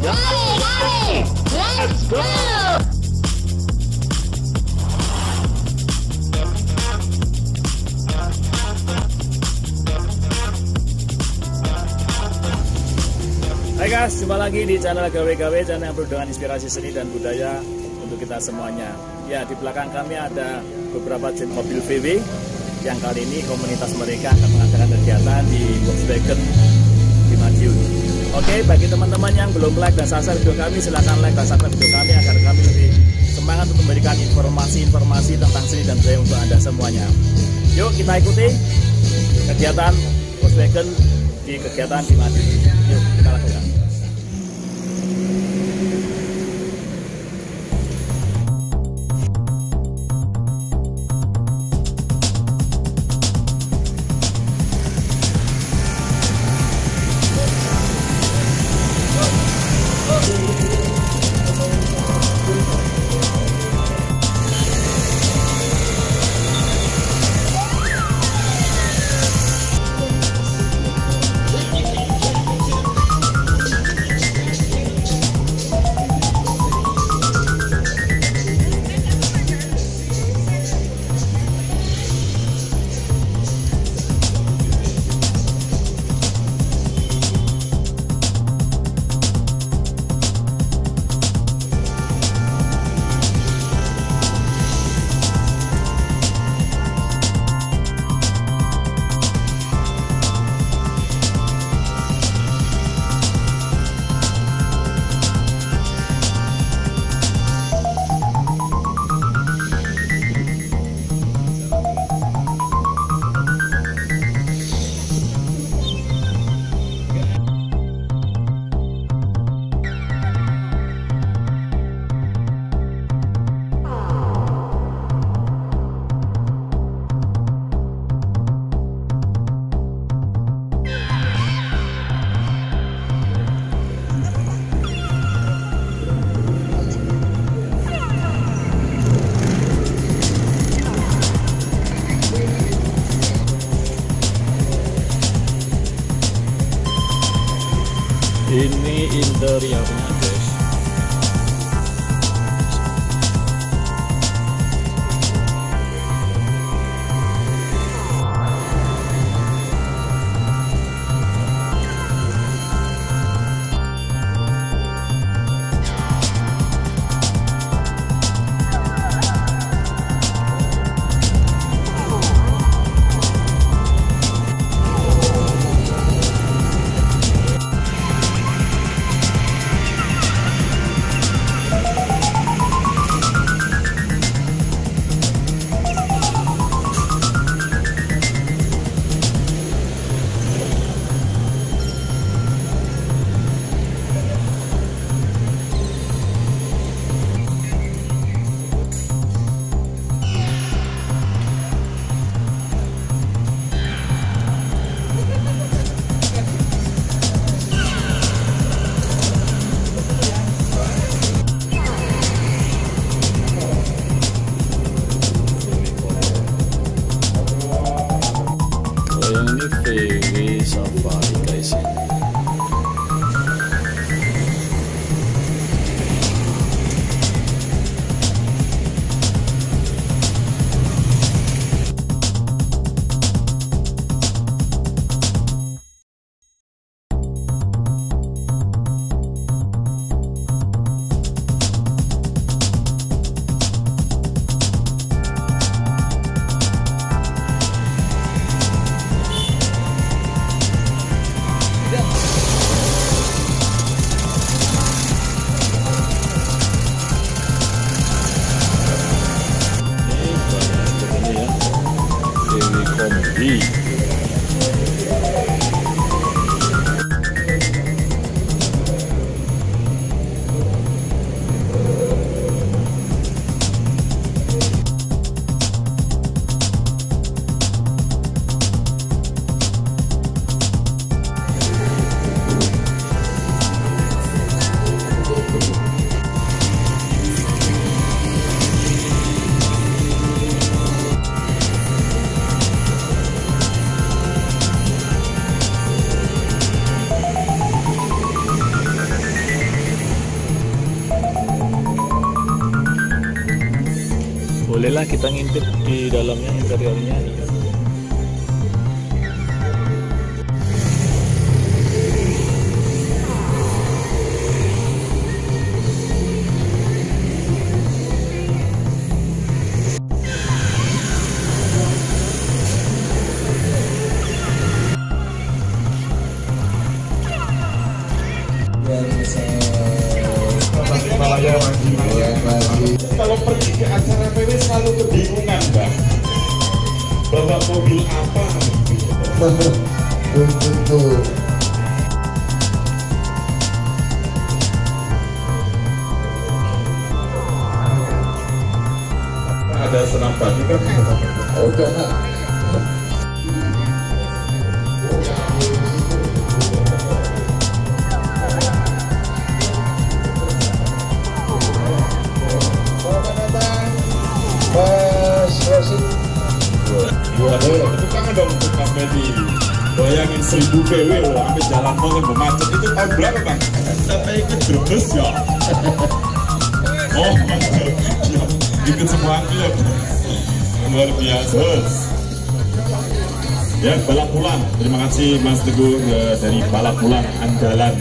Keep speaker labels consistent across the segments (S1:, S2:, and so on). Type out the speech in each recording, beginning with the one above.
S1: Gali, let's go!
S2: Hai guys, jumpa lagi di channel Gawe-Gawe, channel yang penuh dengan inspirasi seni dan budaya untuk kita semuanya. Ya, di belakang kami ada beberapa jenis mobil VW yang kali ini komunitas mereka akan mengadakan kegiatan di Volkswagen di Madiun. Oke, bagi teman-teman yang belum like dan subscribe video kami, silahkan like dan subscribe video kami agar kami lebih semangat untuk memberikan informasi-informasi tentang seni dan budaya untuk Anda semuanya. Yuk kita ikuti kegiatan Volkswagen di kegiatan di Madiun. Yuk kita lakukan. Ini interiornya guys. Ini VW Safari guys ini. Kombi. Marilah kita ngintip di dalamnya, interiornya.
S1: Kalau pergi ke acara PW selalu kebingungan, Mbak. Bawa mobil apa?
S3: Betul.
S1: Ada senam pagi kan?
S3: Udah, Pak. Mas Rosid.
S1: Waduh, itu kangen dong untuk Mas Medi. Bayangin 1000 PW loh, sampai jalan tol yang macet itu tahun berapa, Bang? Sampai ikut Brebes ya? Oh, ya, ikut semua ya. Luar biasa. Ya, balap pulang. Terima kasih Mas Teguh dari balap pulang andalan.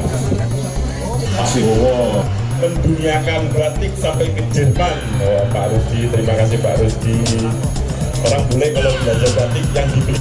S1: Wow. Menduniakan batik sampai ke Jerman. Oh, Pak Rusdi, terima kasih Pak Rusdi. Orang bule kalau belajar batik yang dibeli.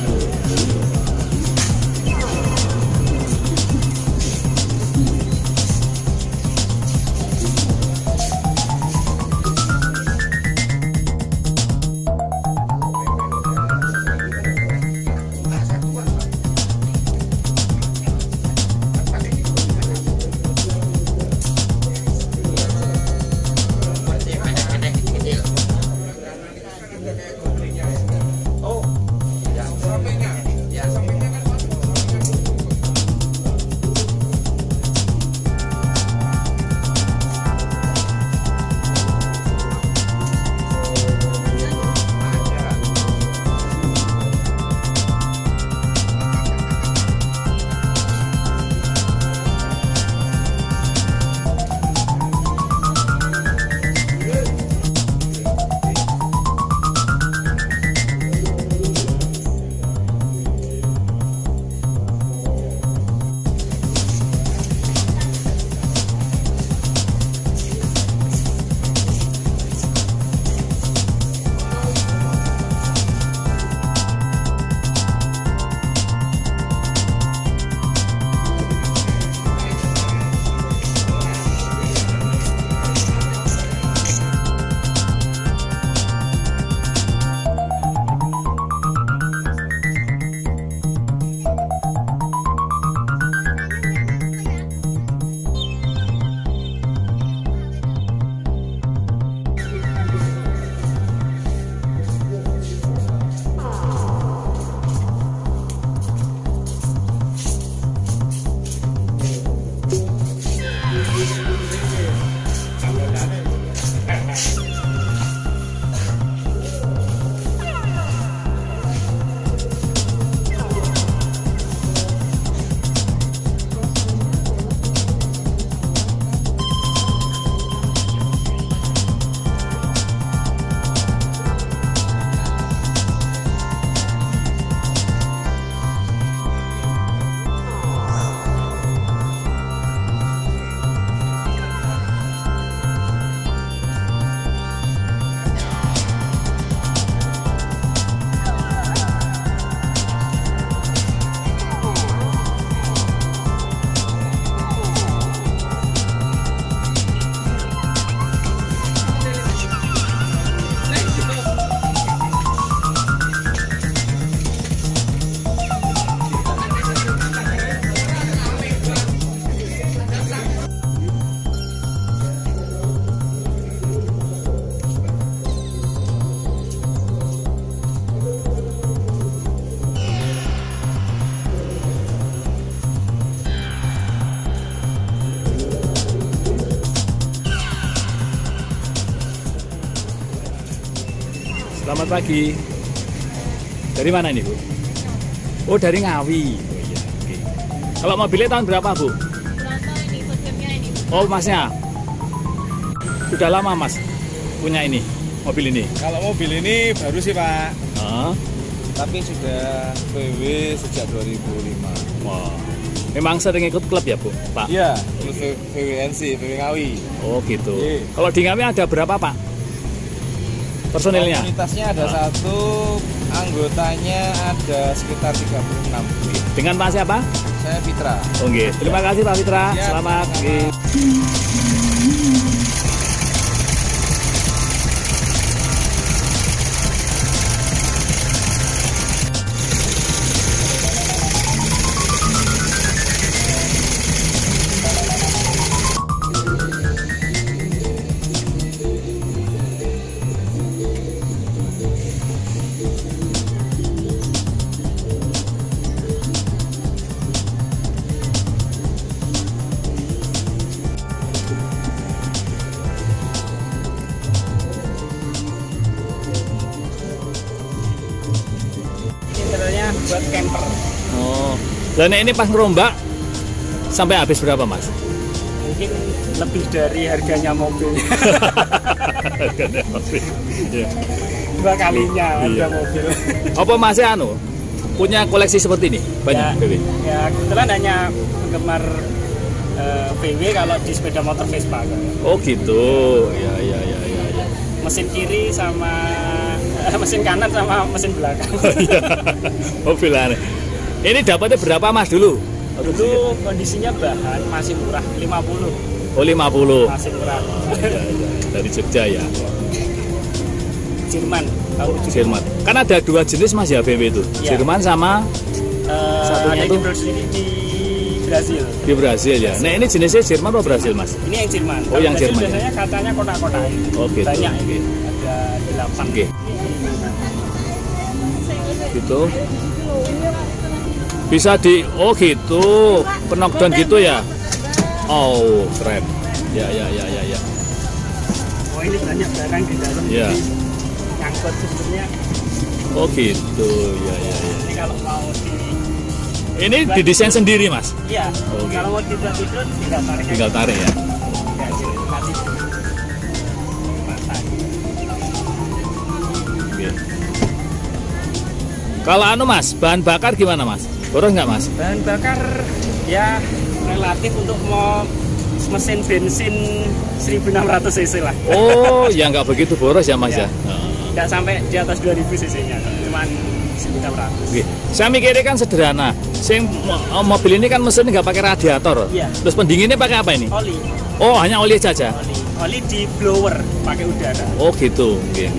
S2: Selamat pagi. Dari mana ini, Bu? Oh, dari Ngawi. Oh, iya. Oke. Kalau mobilnya tahun berapa, Bu?
S4: Berapa ini kostumnya ini?
S2: Oh, Masnya. Sudah lama, Mas, punya ini, mobil ini?
S4: Kalau mobil ini baru sih Pak, tapi sudah VW sejak 2005.
S2: Wah. Memang sering ikut klub ya Bu, Pak?
S4: Iya, klub VWNC, VW Ngawi.
S2: Oh gitu.
S4: Iya.
S2: Kalau di Ngawi ada berapa Pak personilnya?
S4: Komunitasnya ada satu, anggotanya ada sekitar 36.
S2: Dengan Pak siapa?
S4: Saya Fitra.
S2: Oke, terima kasih Pak Fitra.
S4: Ya,
S2: Selamat.
S4: sama-sama.
S5: Interiornya buat camper.
S2: Oh, dan ini pas ngerombak sampai habis berapa Mas?
S5: Mungkin lebih dari harganya mobil.
S2: Harganya mobil. Iya.
S5: 2 kalinya harga
S2: Iya.
S5: mobil.
S2: Apa Mas punya koleksi seperti ini? Banyak VW?
S5: Ya kebetulan hanya penggemar VW kalau di sepeda motor Vespa.
S2: Oh gitu. Ya.
S5: Mesin kiri sama mesin kanan sama mesin belakang.
S2: Mobil aneh. Ini dapatnya berapa Mas dulu?
S5: Dulu kondisinya bahan masih murah 50.
S2: Oh 50.
S5: Masih murah.
S2: Ya. Dari Jogja ya.
S5: Jerman. Tahu
S2: Jerman. Kan ada 2 jenis Mas ya VW itu.
S5: Ya.
S2: Jerman sama satunya
S5: ada yang
S2: itu?
S5: diproduksi di Brasil.
S2: Di Brasil ya. Nah ini jenisnya Jerman atau Brasil Mas?
S5: Ini yang Jerman.
S2: Oh, yang
S5: Brasil
S2: Jerman.
S5: Biasanya kacanya kotak-kotak.
S2: Oh gitu.
S5: Banyak
S2: Oke.
S5: ini. Ada 8.
S2: Oke. Gitu. Bisa oh gitu. Knockdown gitu ya. Oh keren. Ya.
S5: Oh ini banyak barang di dalam.
S2: Ya.
S5: Nyangkut sebenarnya.
S2: Oh gitu. Ya.
S5: Ini kalau mau
S2: Ini didesain sendiri Mas.
S5: iya.
S2: Oke.
S5: Kalau mau tidur tinggal tarik.
S2: Tinggal tarik ya.
S5: Ya, kasih. Pasang.
S2: Oke. Kalau Mas, bahan bakar gimana Mas? Boros nggak Mas?
S5: Bahan bakar ya relatif untuk mau mesin bensin 1600 cc lah.
S2: Oh, ya nggak begitu boros ya Mas ya.
S5: Nggak sampai di atas 2000 cc-nya, cuman 1600.
S2: Oke. Saya mikirnya kan sederhana. Mobil ini kan mesin nggak pakai radiator.
S5: Iya.
S2: Terus pendinginnya pakai apa ini?
S5: Oli.
S2: Oh, hanya oli saja.
S5: Oli di blower pakai udara.
S2: Oh gitu. Oke.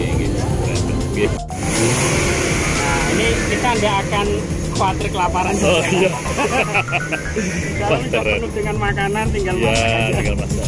S5: Nah, ini kita nggak akan khawatir kelaparan.
S2: Oh iya.
S5: Kalau udah penuh dengan makanan tinggal masak
S2: Ya,
S5: aja.
S2: tinggal masak.